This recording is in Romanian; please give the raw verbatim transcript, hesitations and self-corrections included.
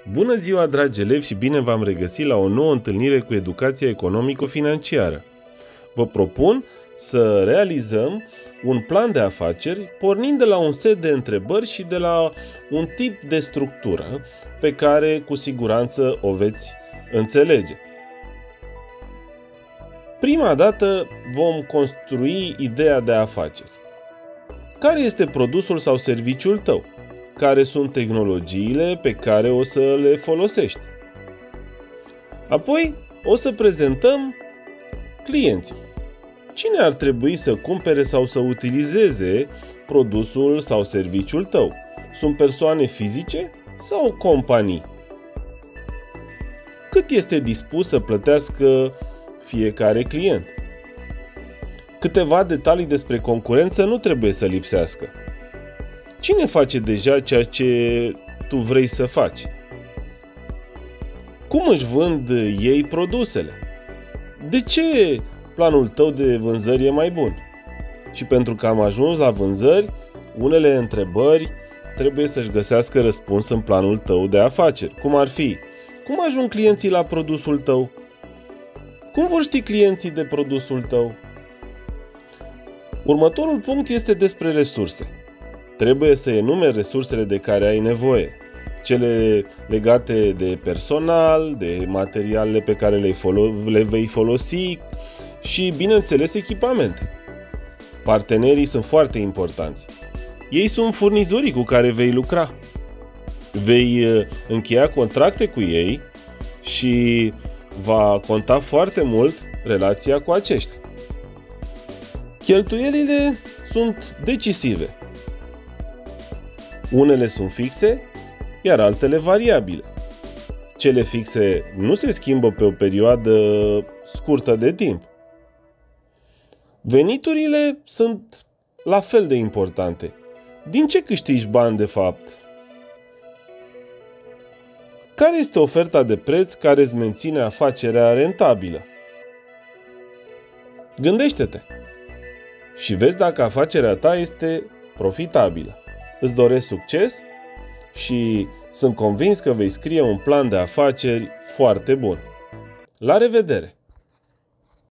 Bună ziua, dragi elevi, și bine v-am regăsit la o nouă întâlnire cu educația economico-financiară. Vă propun să realizăm un plan de afaceri pornind de la un set de întrebări și de la un tip de structură pe care cu siguranță o veți înțelege. Prima dată vom construi ideea de afaceri. Care este produsul sau serviciul tău? Care sunt tehnologiile pe care o să le folosești? Apoi o să prezentăm clienții. Cine ar trebui să cumpere sau să utilizeze produsul sau serviciul tău? Sunt persoane fizice sau companii? Cât este dispus să plătească fiecare client? Câteva detalii despre concurență nu trebuie să lipsească. Cine face deja ceea ce tu vrei să faci? Cum își vând ei produsele? De ce planul tău de vânzări e mai bun? Și pentru că am ajuns la vânzări, unele întrebări trebuie să-și găsească răspuns în planul tău de afaceri. Cum ar fi: cum ajung clienții la produsul tău? Cum vor ști clienții de produsul tău? Următorul punct este despre resurse. Trebuie să enumeri resursele de care ai nevoie, cele legate de personal, de materialele pe care le, folo- le vei folosi și, bineînțeles, echipamente. Partenerii sunt foarte importanți. Ei sunt furnizorii cu care vei lucra. Vei încheia contracte cu ei și va conta foarte mult relația cu aceștia. Cheltuielile sunt decisive. Unele sunt fixe, iar altele variabile. Cele fixe nu se schimbă pe o perioadă scurtă de timp. Veniturile sunt la fel de importante. Din ce câștigi bani de fapt? Care este oferta de preț care îți menține afacerea rentabilă? Gândește-te și vezi dacă afacerea ta este profitabilă. Îți doresc succes și sunt convins că vei scrie un plan de afaceri foarte bun. La revedere!